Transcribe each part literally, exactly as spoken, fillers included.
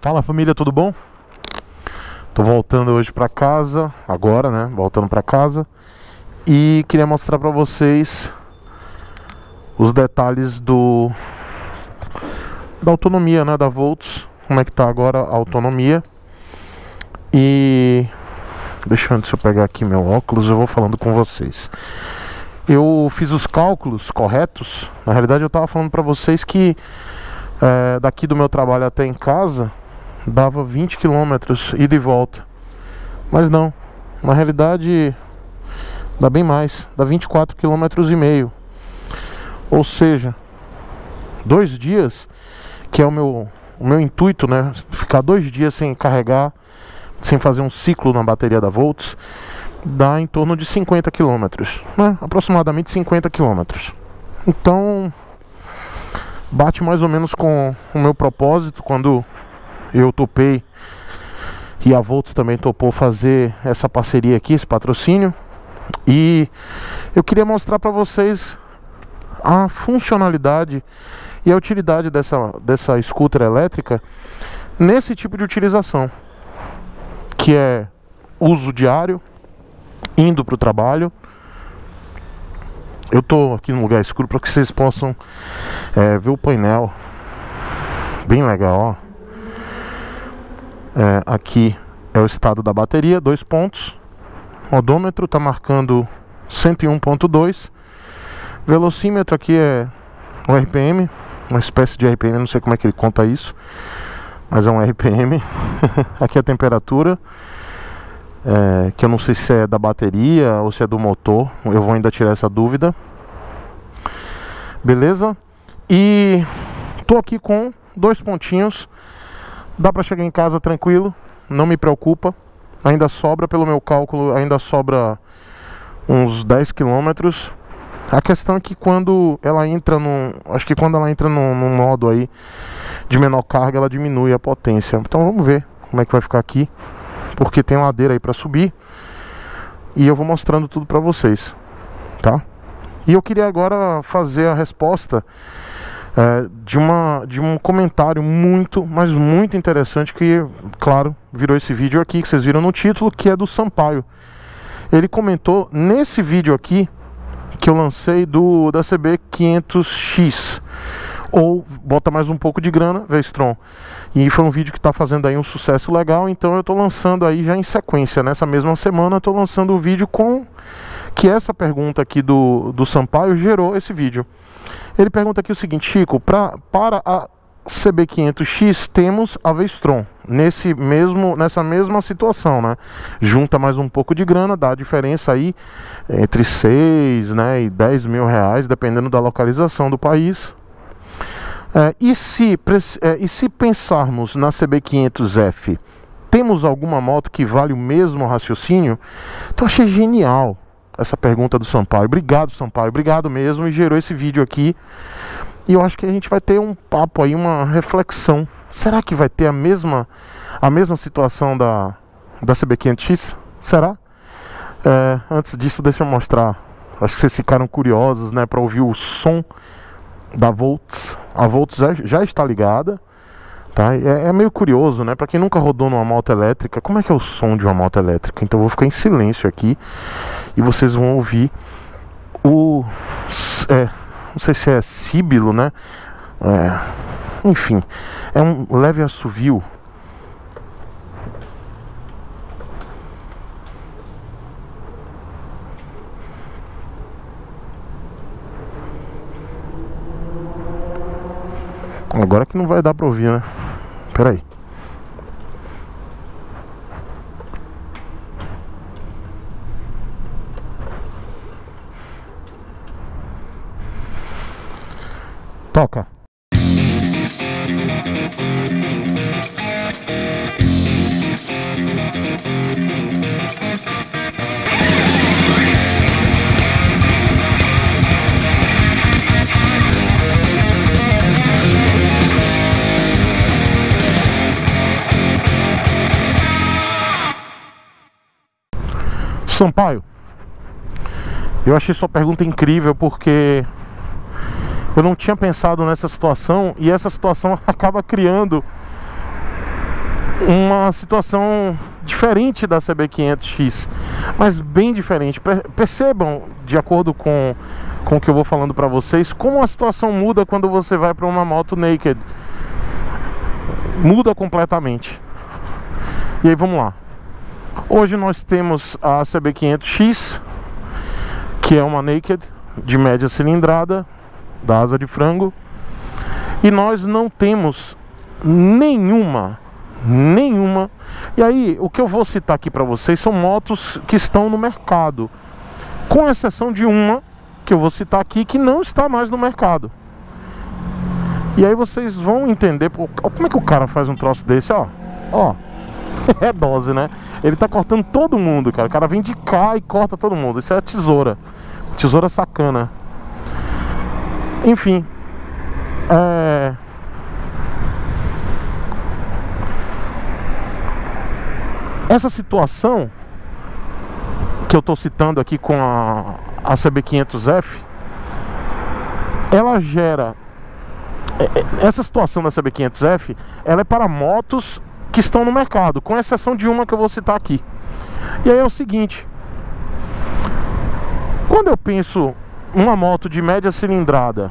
Fala família, tudo bom? Tô voltando hoje pra casa, agora né, voltando pra casa. E queria mostrar pra vocês os detalhes do da autonomia, né, da Volts. Como é que tá agora a autonomia. E deixa eu, deixa eu pegar aqui meu óculos, eu vou falando com vocês. Eu fiz os cálculos corretos. Na realidade eu tava falando pra vocês que é, daqui do meu trabalho até em casa dava vinte quilômetros ida e volta. Mas não, na realidade dá bem mais, dá vinte e quatro quilômetros e meio. Ou seja, dois dias, que é o meu, o meu intuito, né? Ficar dois dias sem carregar, sem fazer um ciclo na bateria da Volts, dá em torno de cinquenta quilômetros, né? Aproximadamente cinquenta quilômetros. Então bate mais ou menos com o meu propósito quando eu topei, e a Volts também topou fazer essa parceria aqui, esse patrocínio. E eu queria mostrar para vocês a funcionalidade e a utilidade dessa, dessa scooter elétrica nesse tipo de utilização, que é uso diário, indo para o trabalho. Eu tô aqui num lugar escuro para que vocês possam é, ver o painel. Bem legal, ó. É, aqui é o estado da bateria, dois pontos. O odômetro está marcando cento e um ponto dois. Velocímetro aqui é um R P M, uma espécie de R P M, não sei como é que ele conta isso, mas é um R P M. Aqui é a temperatura, é, que eu não sei se é da bateria ou se é do motor, eu vou ainda tirar essa dúvida. Beleza? E tô aqui com dois pontinhos. Dá pra chegar em casa tranquilo, não me preocupa. Ainda sobra, pelo meu cálculo, ainda sobra uns dez quilômetros. A questão é que quando ela entra no... Acho que quando ela entra no, no modo aí de menor carga, ela diminui a potência. Então vamos ver como é que vai ficar aqui, porque tem ladeira aí pra subir. E eu vou mostrando tudo pra vocês, tá? E eu queria agora fazer a resposta É, de, uma, de um comentário muito, mas muito interessante, que, claro, virou esse vídeo aqui, que vocês viram no título, que é do Sampaio. Ele comentou nesse vídeo aqui, que eu lancei do, da C B quinhentos X, ou bota mais um pouco de grana, V-Strom. E foi um vídeo que está fazendo aí um sucesso legal, então eu estou lançando aí já em sequência. Nessa mesma semana eu estou lançando o vídeo com... que essa pergunta aqui do, do Sampaio gerou esse vídeo. Ele pergunta aqui o seguinte: Chico, pra, para a C B quinhentos X temos a V-Strom nesse mesmo, nessa mesma situação, né? Junta mais um pouco de grana, dá a diferença aí entre seis, né, e dez mil reais, dependendo da localização do país. É, e, se, é, e se pensarmos na C B quinhentos F, temos alguma moto que vale o mesmo raciocínio? Então achei genial essa pergunta do Sampaio. Obrigado, Sampaio, obrigado mesmo. E gerou esse vídeo aqui. E eu acho que a gente vai ter um papo aí, uma reflexão. Será que vai ter a mesma, a mesma situação da, da C B quinhentos X? Será? É, antes disso, deixa eu mostrar. Acho que vocês ficaram curiosos, né, para ouvir o som da Volts. A Volts já, já está ligada, tá? É, é meio curioso, né? Para quem nunca rodou numa moto elétrica, como é que é o som de uma moto elétrica? Então eu vou ficar em silêncio aqui e vocês vão ouvir o... É, não sei se é síbilo, né? É, enfim, é um leve assovio. Agora que não vai dar pra ouvir, né? Pera aí. Toca. Sampaio, eu achei sua pergunta incrível, porque eu não tinha pensado nessa situação, e essa situação acaba criando uma situação diferente da C B quinhentos X, mas bem diferente. Percebam, de acordo com, com o que eu vou falando para vocês, como a situação muda quando você vai para uma moto naked. Muda completamente. E aí vamos lá. Hoje nós temos a C B quinhentos X, que é uma naked de média cilindrada, da asa de frango, e nós não temos nenhuma nenhuma. E aí, o que eu vou citar aqui para vocês são motos que estão no mercado, com exceção de uma que eu vou citar aqui que não está mais no mercado. E aí vocês vão entender como é que o cara faz um troço desse, ó. Ó, é dose, né? Ele tá cortando todo mundo, cara. O cara vem de cá e corta todo mundo. Isso é tesoura. Tesoura sacana. Enfim, é... essa situação que eu estou citando aqui com a, a C B quinhentos F, ela gera... Essa situação da C B quinhentos F, ela é para motos que estão no mercado, com exceção de uma que eu vou citar aqui. E aí é o seguinte: quando eu penso uma moto de média cilindrada,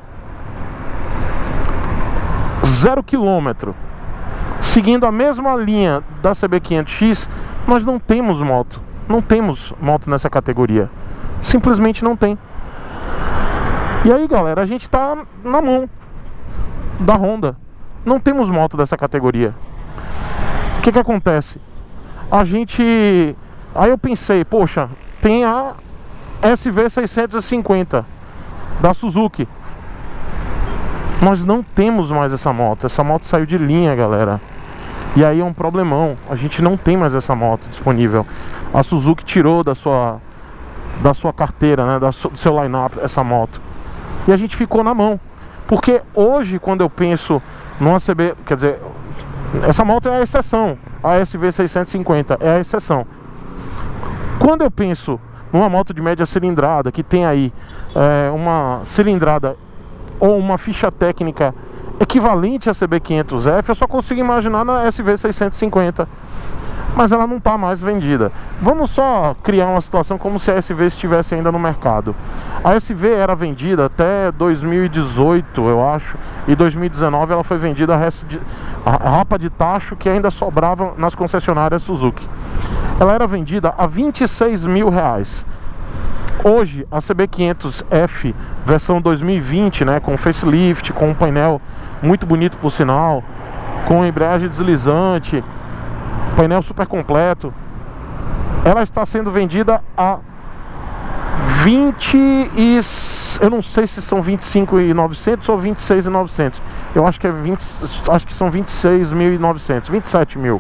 zero quilômetro, seguindo a mesma linha da C B quinhentos X, nós não temos moto. Não temos moto nessa categoria. Simplesmente não tem. E aí, galera, a gente tá na mão da Honda. Não temos moto dessa categoria. O que que acontece? A gente... Aí eu pensei, poxa, tem a S V seiscentos e cinquenta da Suzuki. Nós não temos mais essa moto. Essa moto saiu de linha, galera. E aí é um problemão. A gente não tem mais essa moto disponível. A Suzuki tirou da sua da sua carteira, né, da su, do seu line-up essa moto. E a gente ficou na mão. Porque hoje, quando eu penso numa C B... Quer dizer, essa moto é a exceção. A S V seiscentos e cinquenta é a exceção. Quando eu penso numa moto de média cilindrada, que tem aí é, uma cilindrada ou uma ficha técnica equivalente à C B quinhentos F, eu só consigo imaginar na S V seiscentos e cinquenta. Mas ela não está mais vendida. Vamos só criar uma situação como se a S V estivesse ainda no mercado. A S V era vendida até dois mil e dezoito, eu acho, e dois mil e dezenove ela foi vendida a, resto de, a rapa de tacho que ainda sobrava nas concessionárias Suzuki. Ela era vendida a vinte e seis mil reais. Hoje a C B quinhentos F versão dois mil e vinte, né, com facelift, com um painel muito bonito por sinal, com embreagem deslizante, painel super completo, ela está sendo vendida a vinte e... eu não sei se são vinte e cinco mil e novecentos ou vinte e seis mil e novecentos. Eu acho que é vinte, acho que são vinte e seis mil e novecentos, vinte e sete mil.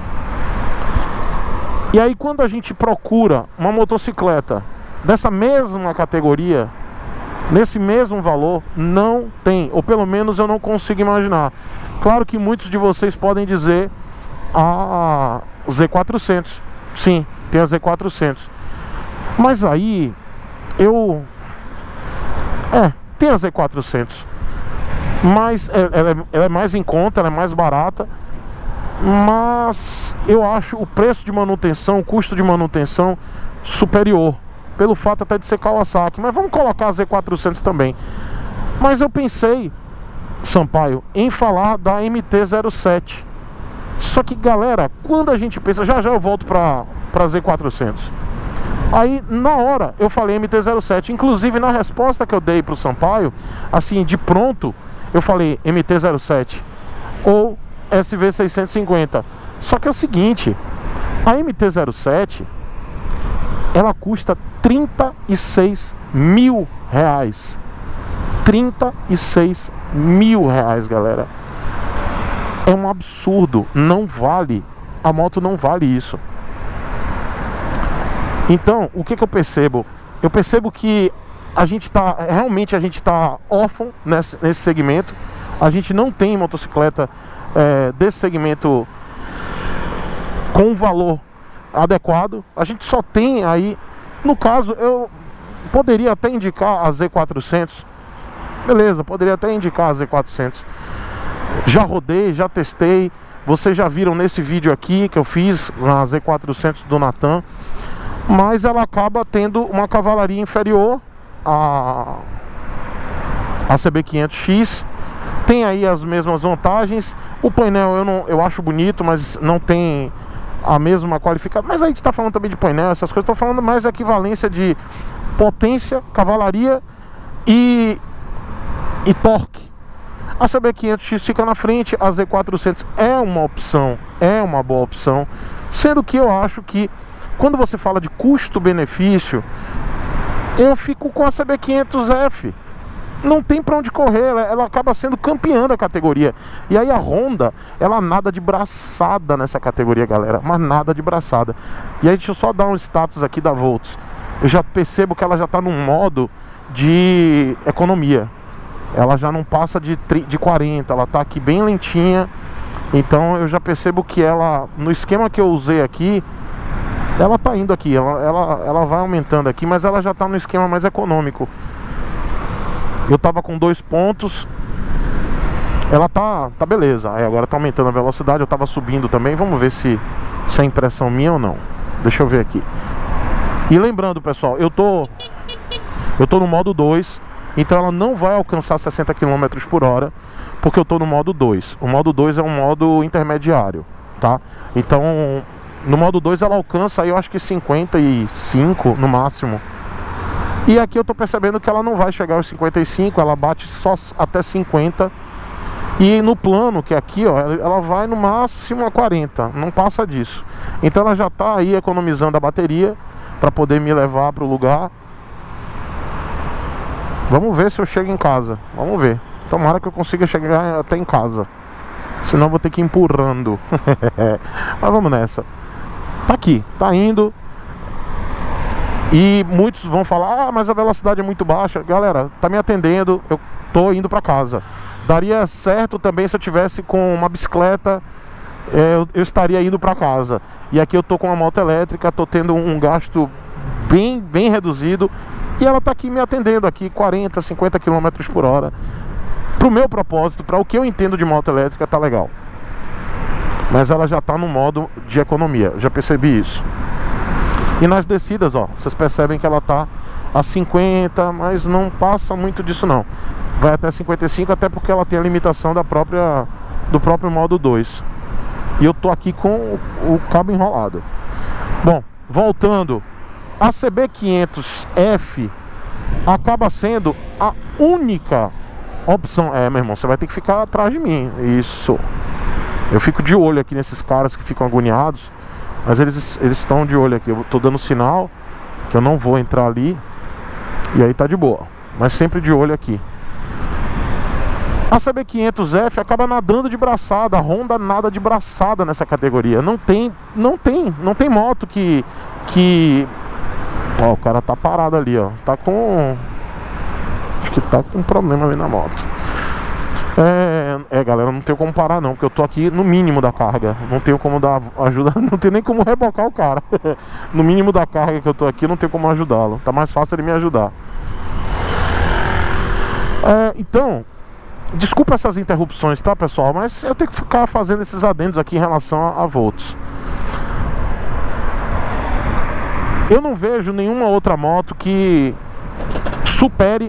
E aí, quando a gente procura uma motocicleta dessa mesma categoria, nesse mesmo valor, não tem, ou pelo menos eu não consigo imaginar. Claro que muitos de vocês podem dizer a Z quatrocentos. Sim, tem a Z quatrocentos. Mas aí eu... É, tem a Z quatrocentos. Mas ela é, ela é mais em conta, ela é mais barata. Mas eu acho o preço de manutenção, o custo de manutenção superior, pelo fato até de ser Kawasaki. Mas vamos colocar a Z quatrocentos também. Mas eu pensei, Sampaio, em falar da M T zero sete. Só que, galera, quando a gente pensa... Já já eu volto pra, pra Z quatrocentos. Aí, na hora, eu falei M T zero sete. Inclusive, na resposta que eu dei pro Sampaio, assim, de pronto, eu falei M T zero sete ou S V seiscentos e cinquenta. Só que é o seguinte, a M T zero sete, ela custa trinta e seis mil reais. trinta e seis mil reais, galera. É um absurdo, não vale, a moto não vale isso. Então, o que que eu percebo? Eu percebo que a gente tá, realmente a gente tá órfão nesse, nesse segmento. A gente não tem motocicleta é, desse segmento com um valor adequado. A gente só tem aí, no caso, eu poderia até indicar a Z quatrocentos. Beleza, poderia até indicar a Z quatrocentos. Já rodei, já testei, vocês já viram nesse vídeo aqui que eu fiz na Z quatrocentos do Natan, mas ela acaba tendo uma cavalaria inferior a, a C B quinhentos X. Tem aí as mesmas vantagens. O painel eu, não, eu acho bonito, mas não tem a mesma qualificação. Mas aí a gente está falando também de painel, essas coisas. Estou falando mais da equivalência de potência, cavalaria e, e torque. A C B quinhentos X fica na frente, a Z quatrocentos é uma opção, é uma boa opção. Sendo que eu acho que quando você fala de custo-benefício, eu fico com a C B quinhentos F. Não tem pra onde correr, ela, ela acaba sendo campeã da categoria. E aí a Honda, ela nada de braçada nessa categoria, galera. Mas nada de braçada. E aí deixa eu só dar um status aqui da Volts. Eu já percebo que ela já tá num modo de economia. Ela já não passa de, de quarenta, ela tá aqui bem lentinha. Então eu já percebo que ela, no esquema que eu usei aqui, ela tá indo aqui, ela, ela, ela vai aumentando aqui, mas ela já tá no esquema mais econômico. Eu tava com dois pontos. Ela tá, tá beleza. Aí agora tá aumentando a velocidade. Eu tava subindo também. Vamos ver se, se é impressão minha ou não. Deixa eu ver aqui. E lembrando, pessoal, eu tô Eu tô no modo dois. Então ela não vai alcançar sessenta quilômetros por hora, porque eu tô no modo dois. O modo dois é um modo intermediário, tá? Então no modo dois ela alcança aí, eu acho que cinquenta e cinco no máximo. E aqui eu tô percebendo que ela não vai chegar aos cinquenta e cinco, ela bate só até cinquenta. E no plano, que é aqui, ó, ela vai no máximo a quarenta, não passa disso. Então ela já tá aí economizando a bateria para poder me levar pro lugar. Vamos ver se eu chego em casa, vamos ver. Tomara que eu consiga chegar até em casa, senão eu vou ter que ir empurrando. Mas vamos nessa. Tá aqui, tá indo. E muitos vão falar, ah, mas a velocidade é muito baixa. Galera, tá me atendendo, eu tô indo pra casa. Daria certo também se eu tivesse com uma bicicleta, é, eu, eu estaria indo pra casa. E aqui eu tô com uma moto elétrica, tô tendo um gasto bem, bem reduzido. E ela tá aqui me atendendo aqui, quarenta, cinquenta quilômetros por hora. Pro meu propósito, para o que eu entendo de moto elétrica, tá legal. Mas ela já tá no modo de economia, já percebi isso. E nas descidas, ó, vocês percebem que ela tá a cinquenta, mas não passa muito disso não. Vai até cinquenta e cinco, até porque ela tem a limitação da própria, do próprio modo dois. E eu tô aqui com o, o cabo enrolado. Bom, voltando, a C B quinhentos F acaba sendo a única opção. É, meu irmão, você vai ter que ficar atrás de mim. Isso. Eu fico de olho aqui nesses caras que ficam agoniados. Mas eles eles estão de olho aqui. Eu tô dando sinal que eu não vou entrar ali. E aí tá de boa. Mas sempre de olho aqui. A C B quinhentos F acaba nadando de braçada. A Honda nada de braçada nessa categoria. Não tem, não tem, não tem moto que que ó, o cara tá parado ali, ó. Tá com, acho que tá com um problema ali na moto. É, é, galera, não tenho como parar não, porque eu tô aqui no mínimo da carga. Não tenho como dar ajuda, não tem nem como rebocar o cara. No mínimo da carga que eu tô aqui, não tenho como ajudá-lo. Tá mais fácil ele me ajudar. É, então, desculpa essas interrupções, tá, pessoal? Mas eu tenho que ficar fazendo esses adendos aqui em relação a, a Volts. Eu não vejo nenhuma outra moto que supere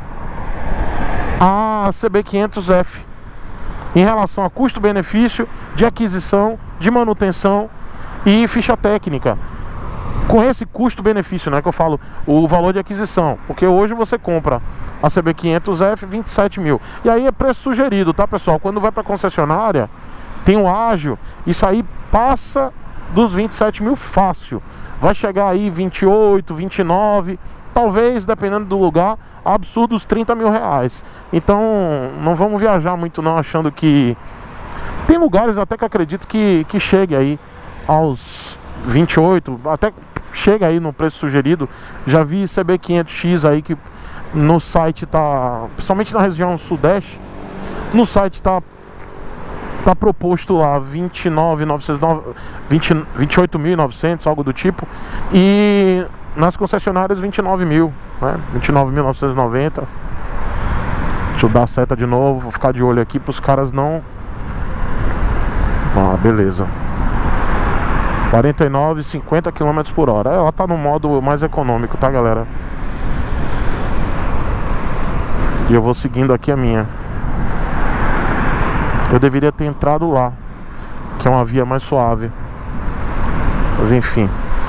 a C B quinhentos F em relação a custo-benefício de aquisição, de manutenção e ficha técnica. Com esse custo-benefício, né, que eu falo, o valor de aquisição, porque hoje você compra a C B quinhentos F vinte e sete mil. E aí é preço sugerido, tá, pessoal? Quando vai para concessionária, tem o ágio, isso aí passa dos vinte e sete mil fácil. Vai chegar aí vinte e oito, vinte e nove, talvez, dependendo do lugar, absurdos trinta mil reais. Então não vamos viajar muito não achando que... Tem lugares até que acredito que, que chegue aí aos vinte e oito, até chega aí no preço sugerido. Já vi C B quinhentos X aí que no site tá, principalmente na região sudeste, no site tá tá proposto lá vinte e nove mil e novecentos, vinte e oito mil e novecentos, algo do tipo. E nas concessionárias vinte e nove mil, né? vinte e nove mil novecentos e noventa. Deixa eu dar a seta de novo, vou ficar de olho aqui para os caras não Ah, beleza. quarenta e nove, cinquenta quilômetros por hora. Ela tá no modo mais econômico, tá, galera? E eu vou seguindo aqui a minha. Eu deveria ter entrado lá, que é uma via mais suave. Mas enfim.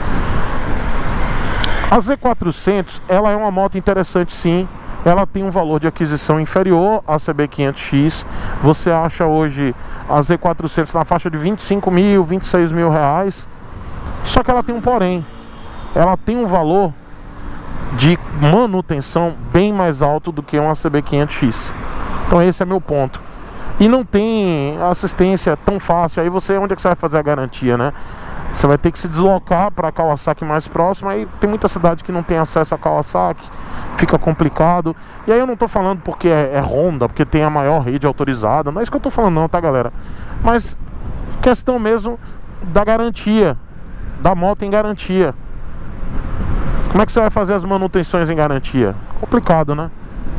A Z quatrocentos, ela é uma moto interessante, sim. Ela tem um valor de aquisição inferior à C B quinhentos X. Você acha hoje a Z quatrocentos na faixa de vinte e cinco mil, vinte e seis mil reais. Só que ela tem um porém. Ela tem um valor de manutenção bem mais alto do que uma C B quinhentos X. Então esse é meu ponto. E não tem assistência tão fácil. Aí você, onde é que você vai fazer a garantia, né? Você vai ter que se deslocar para a Kawasaki mais próxima. Aí tem muita cidade que não tem acesso a Kawasaki, fica complicado. E aí eu não tô falando porque é, é Honda, porque tem a maior rede autorizada. Não é isso que eu tô falando não, tá, galera? Mas questão mesmo da garantia, da moto em garantia. Como é que você vai fazer as manutenções em garantia? Complicado, né?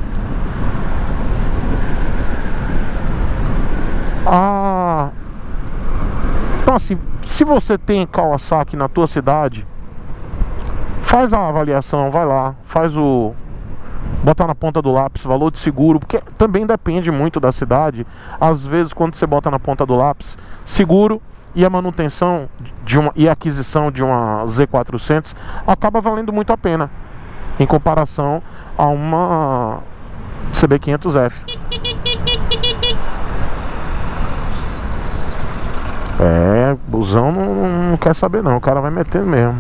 Ah, então assim, se você tem Kawasaki na tua cidade, faz a avaliação, vai lá, faz o... bota na ponta do lápis valor de seguro, porque também depende muito da cidade. Às vezes quando você bota na ponta do lápis seguro e a manutenção de uma, e a aquisição de uma Z quatrocentos acaba valendo muito a pena em comparação a uma C B quinhentos F. É, busão não, não quer saber não, o cara vai metendo mesmo.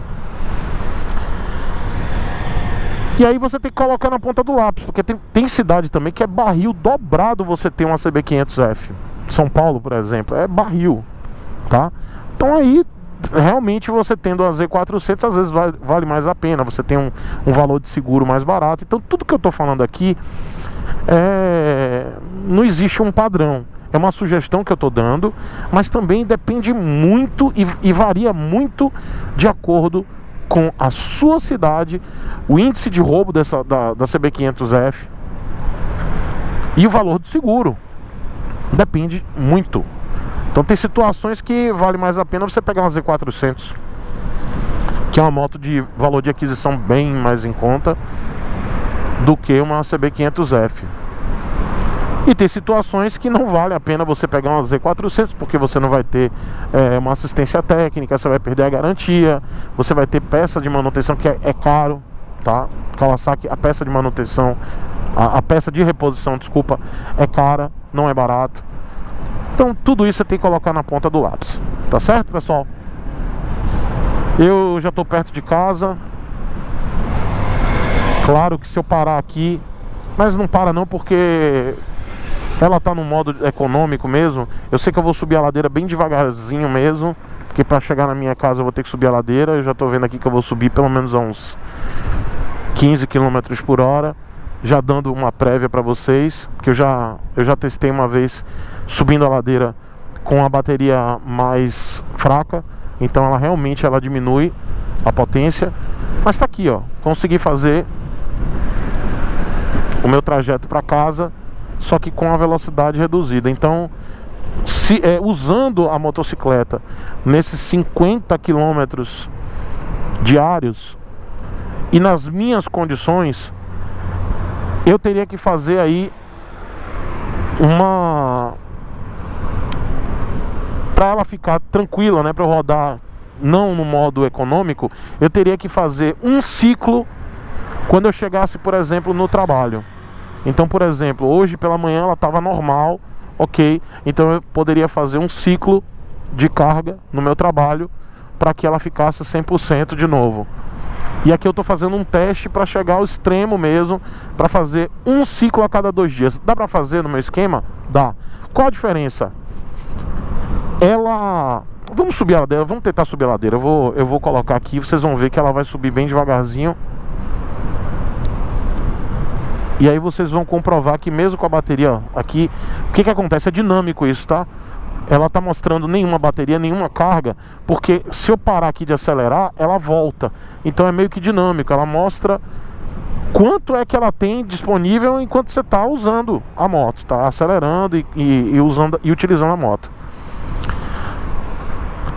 E aí você tem que colocar na ponta do lápis, porque tem, tem cidade também que é barril dobrado você ter uma C B quinhentos F. São Paulo, por exemplo, é barril, tá? Então aí, realmente você tendo a Z quatrocentos, às vezes vale, vale mais a pena. Você tem um, um valor de seguro mais barato. Então tudo que eu tô falando aqui é... não existe um padrão. É uma sugestão que eu tô dando, mas também depende muito e, e varia muito de acordo com a sua cidade, o índice de roubo dessa, da, da C B quinhentos F e o valor do seguro. Depende muito. Então tem situações que vale mais a pena você pegar uma Z quatrocentos, que é uma moto de valor de aquisição bem mais em conta do que uma C B quinhentos F. E tem situações que não vale a pena você pegar uma Z quatrocentos, porque você não vai ter é, uma assistência técnica, você vai perder a garantia, você vai ter peça de manutenção que é, é caro, tá? Kawasaki, a peça de manutenção, a, a peça de reposição, desculpa, é cara, não é barato. Então tudo isso você tem que colocar na ponta do lápis, tá certo, pessoal? Eu já tô perto de casa. Claro que se eu parar aqui, mas não para não, porque ela tá no modo econômico mesmo. Eu sei que eu vou subir a ladeira bem devagarzinho mesmo, porque para chegar na minha casa eu vou ter que subir a ladeira. Eu já tô vendo aqui que eu vou subir pelo menos a uns quinze quilômetros por hora, já dando uma prévia para vocês, que eu já, eu já testei uma vez subindo a ladeira com a bateria mais fraca. Então ela realmente ela diminui a potência. Mas tá aqui, ó, consegui fazer o meu trajeto para casa, só que com a velocidade reduzida. Então, se, é, usando a motocicleta nesses cinquenta quilômetros diários e nas minhas condições, eu teria que fazer aí uma... para ela ficar tranquila, né, para eu rodar não no modo econômico, eu teria que fazer um ciclo quando eu chegasse, por exemplo, no trabalho. Então, por exemplo, hoje pela manhã ela estava normal, ok, então eu poderia fazer um ciclo de carga no meu trabalho para que ela ficasse cem por cento de novo. E aqui eu estou fazendo um teste para chegar ao extremo mesmo, para fazer um ciclo a cada dois dias. Dá para fazer no meu esquema? Dá. Qual a diferença? Ela... Vamos subir a ladeira, vamos tentar subir a ladeira. Eu vou, eu vou colocar aqui, vocês vão ver que ela vai subir bem devagarzinho. E aí vocês vão comprovar que mesmo com a bateria aqui, o que que acontece? É dinâmico isso, tá? Ela tá mostrando nenhuma bateria, nenhuma carga, porque se eu parar aqui de acelerar, ela volta. Então é meio que dinâmico, ela mostra quanto é que ela tem disponível enquanto você tá usando a moto, tá acelerando e, e, e, usando, e utilizando a moto.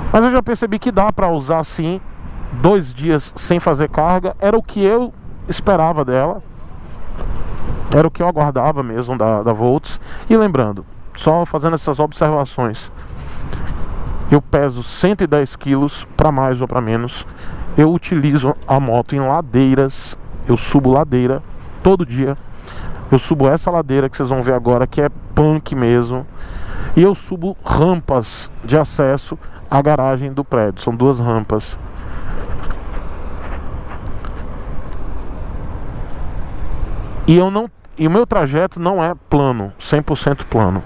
Mas eu já percebi que dá pra usar assim, dois dias sem fazer carga. Era o que eu esperava dela, era o que eu aguardava mesmo da, da Volts. E lembrando, só fazendo essas observações, eu peso cento e dez quilos, para mais ou para menos. Eu utilizo a moto em ladeiras, eu subo ladeira todo dia. Eu subo essa ladeira que vocês vão ver agora, que é punk mesmo. E eu subo rampas de acesso à garagem do prédio, são duas rampas. E eu não, e o meu trajeto não é plano, cem por cento plano.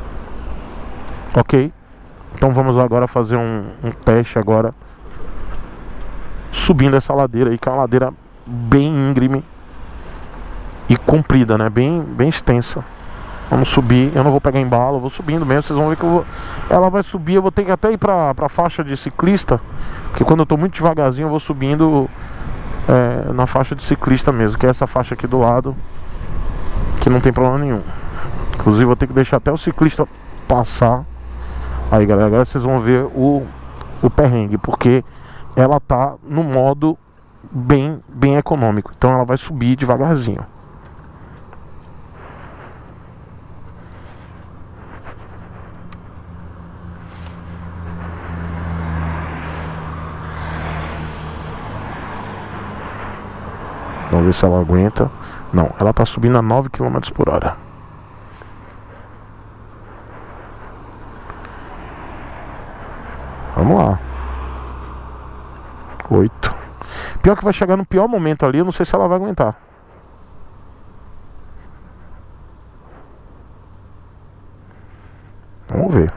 Ok? Então vamos agora fazer um, um teste agora, subindo essa ladeira aí, que é uma ladeira bem íngreme e comprida, né? Bem, bem extensa. Vamos subir, eu não vou pegar embalo, eu vou subindo mesmo. Vocês vão ver que eu vou, ela vai subir, eu vou ter que até ir pra, pra faixa de ciclista, porque quando eu tô muito devagarzinho eu vou subindo é, na faixa de ciclista mesmo, que é essa faixa aqui do lado, que não tem problema nenhum. Inclusive vou ter que deixar até o ciclista passar. Aí galera, agora vocês vão ver o, o perrengue, porque ela tá no modo bem, bem econômico. Então ela vai subir devagarzinho. Vamos ver se ela aguenta. Não, ela tá subindo a nove quilômetros por hora. Vamos lá. Oito. Pior que vai chegar no pior momento ali. Eu não sei se ela vai aguentar. Vamos ver.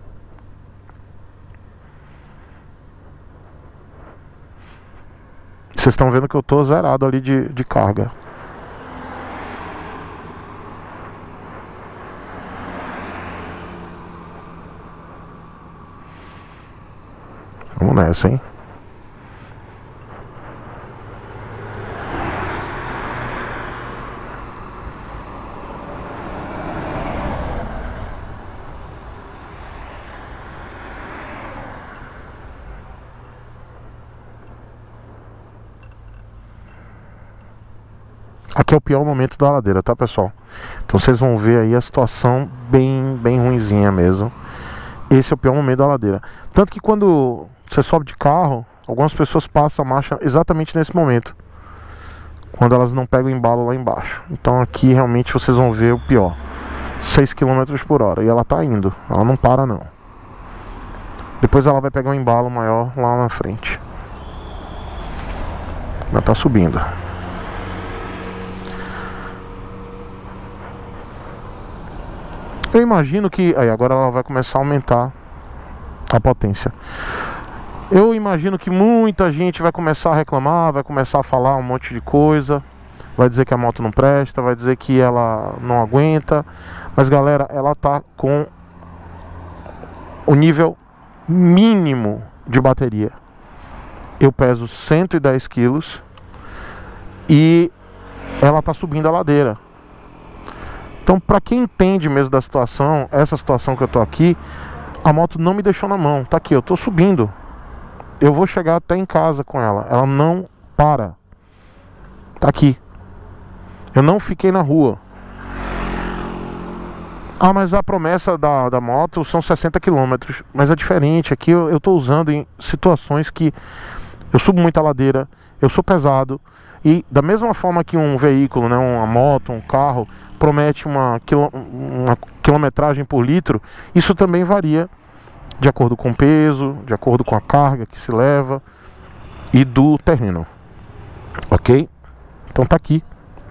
Vocês estão vendo que eu tô zerado ali de, de carga. Vamos nessa, hein? Aqui é o pior momento da ladeira, tá, pessoal? Então vocês vão ver aí a situação bem, bem ruinzinha mesmo. Esse é o pior momento da ladeira. Tanto que quando você sobe de carro, algumas pessoas passam a marcha exatamente nesse momento, quando elas não pegam o embalo lá embaixo. Então aqui realmente vocês vão ver o pior. seis quilômetros por hora. E ela tá indo, ela não para não. Depois ela vai pegar um embalo maior lá na frente. Ela tá subindo. Eu imagino que... Aí agora ela vai começar a aumentar a potência. Eu imagino que muita gente vai começar a reclamar, vai começar a falar um monte de coisa, vai dizer que a moto não presta, vai dizer que ela não aguenta. Mas galera, ela tá com o nível mínimo de bateria. Eu peso cento e dez quilos e ela tá subindo a ladeira. Então, pra quem entende mesmo da situação, essa situação que eu tô aqui, a moto não me deixou na mão. Tá aqui, eu tô subindo. Eu vou chegar até em casa com ela. Ela não para. Tá aqui. Eu não fiquei na rua. Ah, mas a promessa da, da moto são sessenta quilômetros. Mas é diferente. Aqui eu, eu tô usando em situações que eu subo muita ladeira, eu sou pesado. E da mesma forma que um veículo, né, uma moto, um carro, promete uma, quilô, uma quilometragem por litro, isso também varia de acordo com o peso, de acordo com a carga que se leva e do terreno. Ok? Então tá aqui.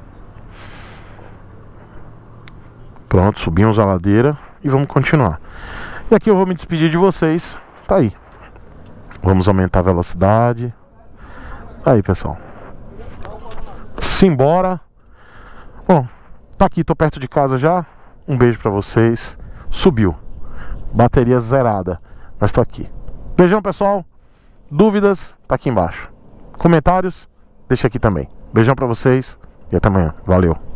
Pronto, subimos a ladeira e vamos continuar. E aqui eu vou me despedir de vocês. Tá aí. Vamos aumentar a velocidade. Tá aí, pessoal. Simbora. Bom, tá aqui, tô perto de casa já. Um beijo pra vocês. Subiu. Bateria zerada. Mas tô aqui. Beijão, pessoal. Dúvidas, tá aqui embaixo. Comentários, deixa aqui também. Beijão pra vocês e até amanhã. Valeu.